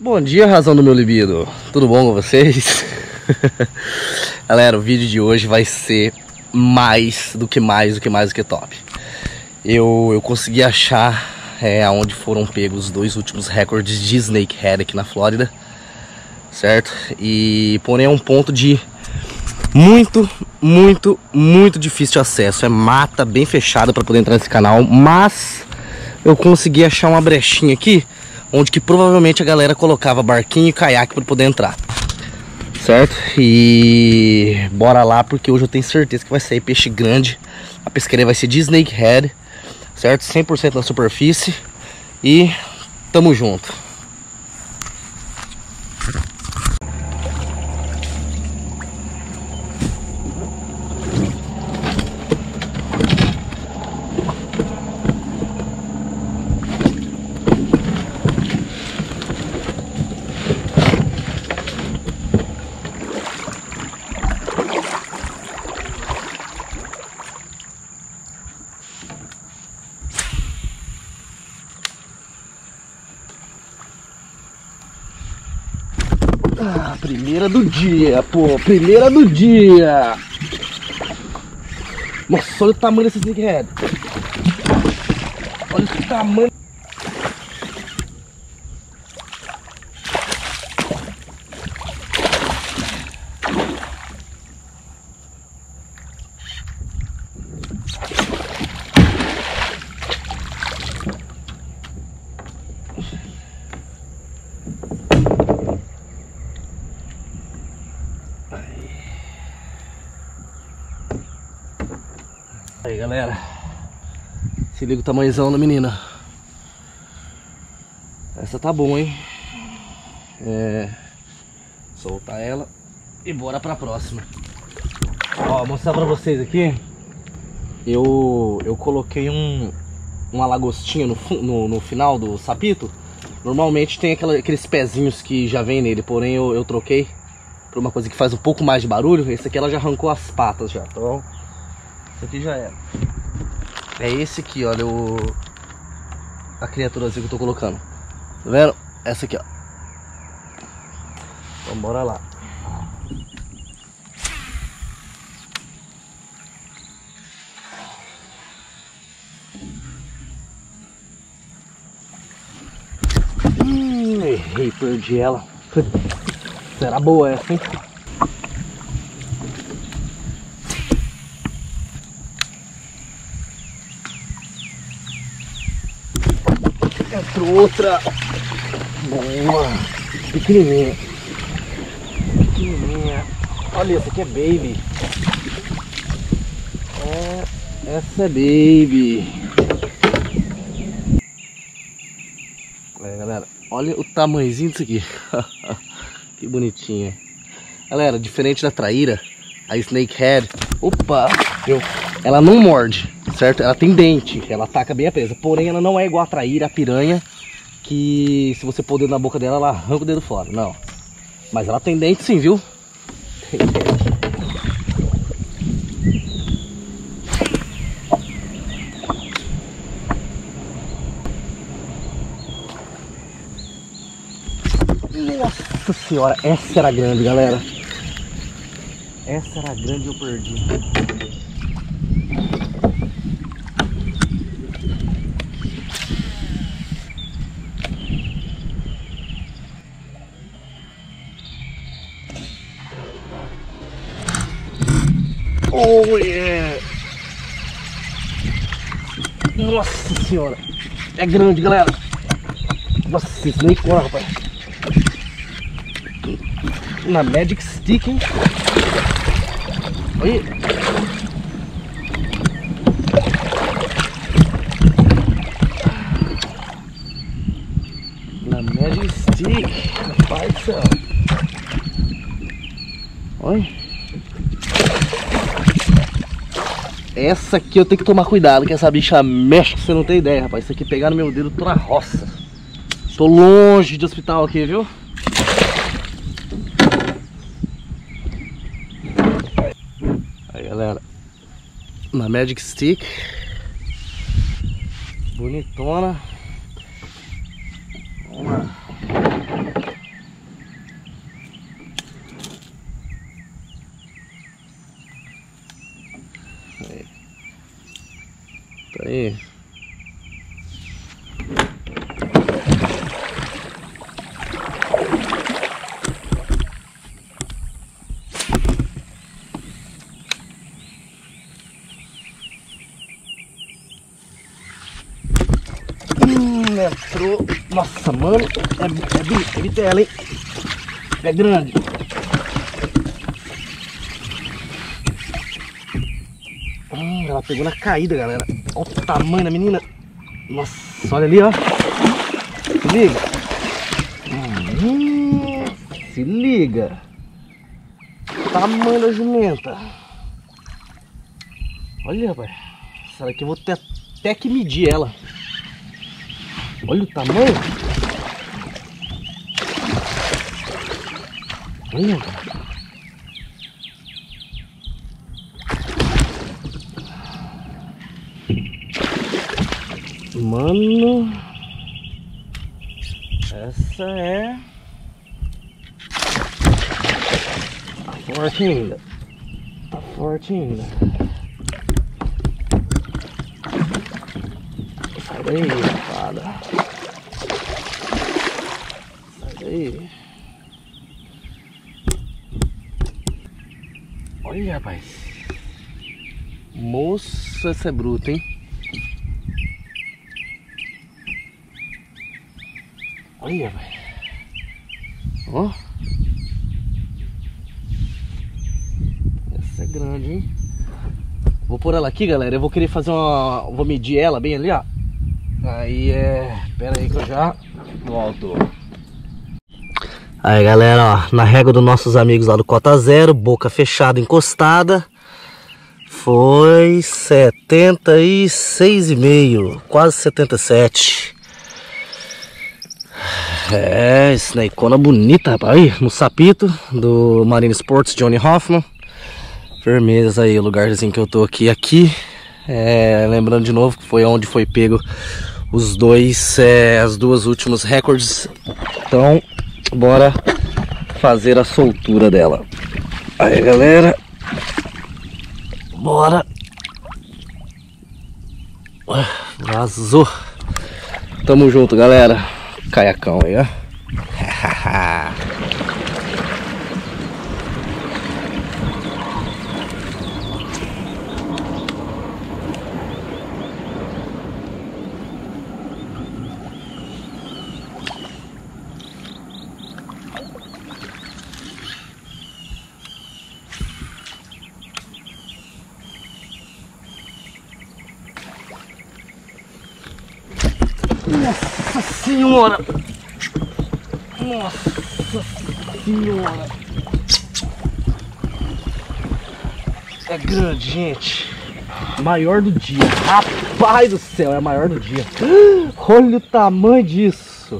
Bom dia, razão do meu libido. Tudo bom com vocês? Galera, o vídeo de hoje vai ser mais do que top. Eu consegui achar onde foram pegos os dois últimos recordes de snakehead aqui na Flórida, certo? E porém é um ponto de muito difícil de acesso. É mata bem fechada para poder entrar nesse canal, mas eu consegui achar uma brechinha aqui onde que provavelmente a galera colocava barquinho e caiaque para poder entrar, certo? E bora lá, porque hoje eu tenho certeza que vai sair peixe grande. A pescaria vai ser de snakehead, certo? 100% na superfície. E tamo junto. Primeira do dia, pô, primeira do dia. Nossa, olha o tamanho desse snakehead. Olha o tamanho. Aí, galera, se liga o tamanhozão da menina. Essa tá bom, hein? Soltar ela e bora pra próxima. Ó, mostrar pra vocês aqui. Eu coloquei uma lagostinha no final do sapito. Normalmente tem aqueles pezinhos que já vem nele, porém eu troquei por uma coisa que faz um pouco mais de barulho. Esse aqui ela já arrancou as patas já, então esse aqui já era. É esse aqui, olha, a criaturazinha que eu tô colocando. Tá vendo? Essa aqui, ó. Então bora lá. Errei, perdi ela. Será boa essa, hein? Entrou outra. Boa. Pequenininha. Pequenininha. Olha, essa aqui é baby. Essa é baby. Galera, olha o tamanhozinho disso aqui. Que bonitinha. Galera, diferente da traíra, a snakehead, ela não morde, certo? Ela tem dente, ela ataca bem a presa. Porém, ela não é igual a traíra, a piranha, que se você pôr o dedo na boca dela, ela arranca o dedo fora. Não. Mas ela tem dente sim, viu? Tem dente. Nossa senhora, essa era grande, galera. Essa era grande e eu perdi. Oh yeah! Nossa senhora, é grande, galera. Nossa, isso nem corre, rapaz. Na Magic Stick, hein? Olha. Na Magic Stick, rapaz do céu. Olha. Essa aqui eu tenho que tomar cuidado, que essa bicha mexe que você não tem ideia, rapaz. Isso aqui pegar no meu dedo, tô na roça. Tô longe de hospital aqui, viu? Aí, galera, na Magic Stick, bonitona. Vamos lá. Aí. Entrou. Nossa, mano. É bitela, hein? É grande. Ela pegou na caída, galera. Olha o tamanho da menina. Nossa, olha ali, ó. Se liga. Se liga. Tamanho da jumenta. Olha, rapaz. Essa daqui eu vou ter até que medir ela. Olha o tamanho. Olha. Mano. Essa é... Tá forte ainda. Tá forte ainda. Sai daí, safada. Sai daí. Olha, rapaz. Moça, essa é bruta, hein? Olha, velho. Ó. Essa é grande, hein? Vou pôr ela aqui, galera. Eu vou querer fazer uma... Vou medir ela bem ali, ó. Aí Pera aí que eu já volto. Aí, galera, ó. Na régua dos nossos amigos lá do Cota Zero, boca fechada, encostada. Foi 76,5. Quase 77. É, snakeona bonita, rapaz. Aí, no sapito do Marine Sports Johnny Hoffman. Firmeza aí, o lugarzinho que eu tô aqui. Lembrando de novo que foi onde foi pego os dois, as duas últimos recordes. Então, bora fazer a soltura dela. Aí, galera. Bora. Vazou. Tamo junto, galera. Caiacão aí, ó. Nossa senhora! Nossa senhora! É grande, gente. Maior do dia. Rapaz do céu, é a maior do dia. Olha o tamanho disso.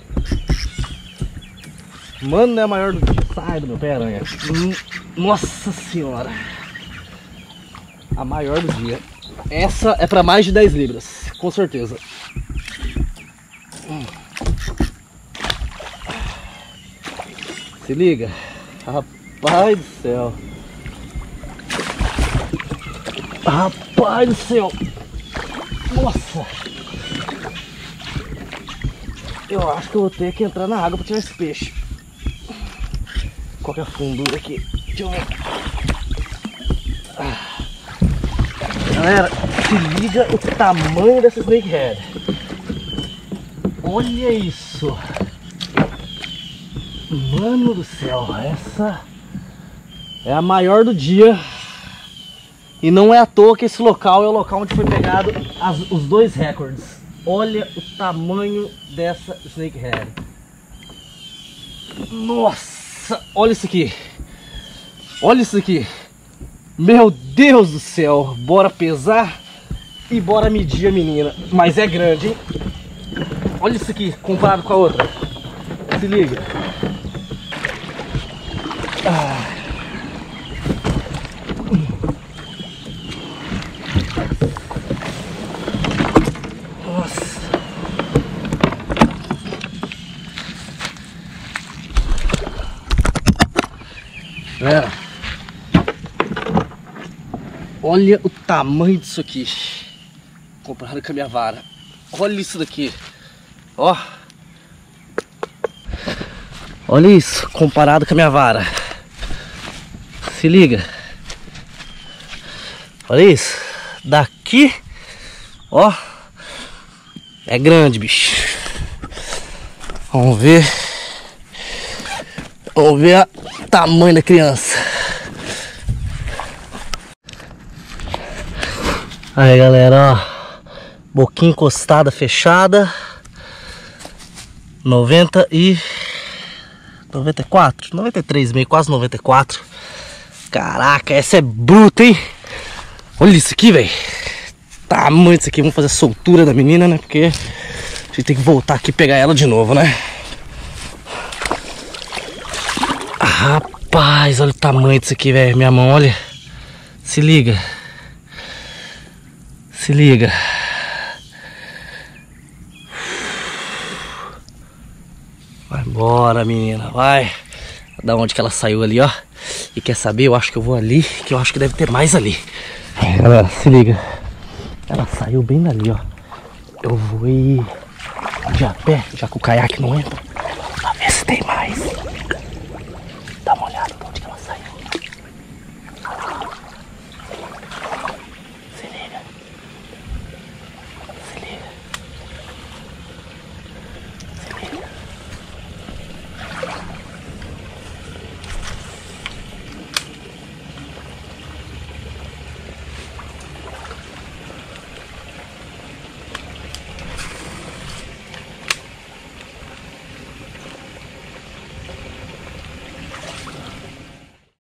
Mano, é a maior do dia. Sai do meu pé, aranha. Nossa senhora. A maior do dia. Essa é para mais de 10 libras, com certeza. Se liga. Rapaz do céu. Rapaz do céu. Nossa. Eu acho que eu vou ter que entrar na água para tirar esse peixe. Qual que é a fundura aqui? Deixa eu ver. Galera, se liga o tamanho dessa snakehead. Olha isso. Mano do céu, essa é a maior do dia. E não é à toa que esse local é o local onde foi pegado os dois recordes. Olha o tamanho dessa snakehead. Nossa, olha isso aqui. Olha isso aqui. Meu Deus do céu. Bora pesar e bora medir a menina. Mas é grande, hein? Olha isso aqui comparado com a outra. Se liga. Nossa. Galera, olha o tamanho disso aqui. comparado com a minha vara. Olha isso daqui. Ó. Olha isso, comparado com a minha vara. Se liga. Olha isso. Daqui, ó. É grande, bicho. Vamos ver. Vamos ver o tamanho da criança. Aí, galera, ó. Boquinha encostada, fechada. 94, 93 meio, quase 94. Caraca, essa é bruta, hein? Olha isso aqui, velho. Tamanho disso aqui. Vamos fazer a soltura da menina, né? Porque a gente tem que voltar aqui e pegar ela de novo, né? Rapaz, olha o tamanho disso aqui, velho. Minha mão, olha. Se liga. Se liga. Vai embora, menina, vai. Da onde que ela saiu ali, ó. E quer saber? Eu acho que eu vou ali, que eu acho que deve ter mais ali. Galera, se liga. Ela saiu bem dali, ó. Eu vou ir de a pé, já que o caiaque não entra, pra ver se tem mais.